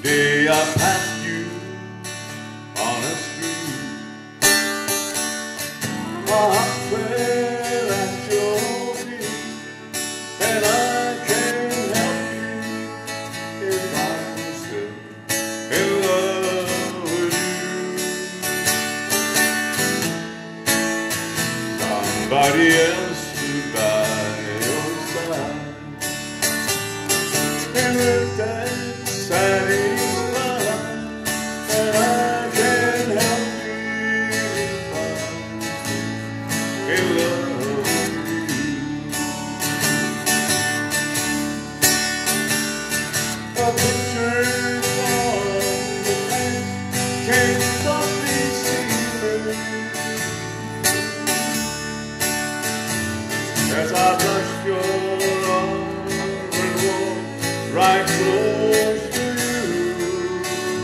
day I passed you on a street, my heart fell at your feet, and I can't help you if I'm still in love with you. Somebody else stood by your side and looked at satisfied, and I can't help you if I'm in love with you. A picture from the past can't stop me seeing as I touched your arm and walked right close to you.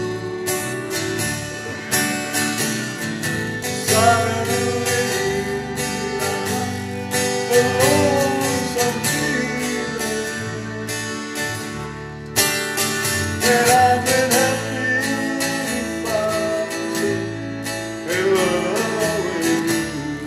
Suddenly, a lonesome feeling, and I can't help it if I'm still in love with you.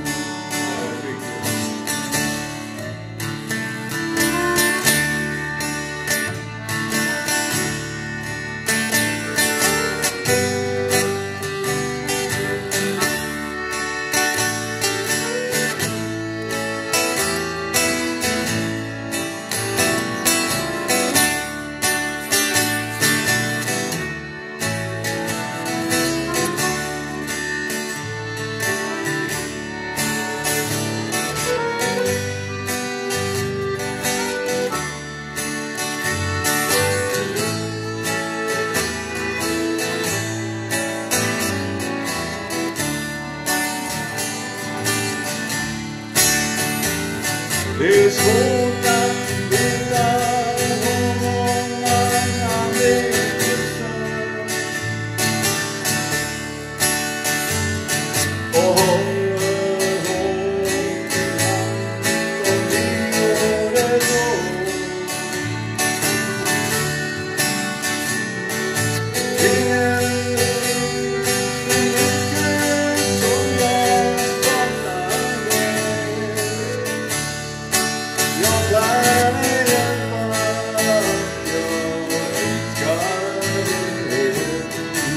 This whole time without a home on my navigation. Oh, home from the old home.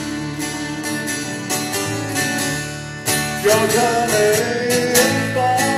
You're coming by.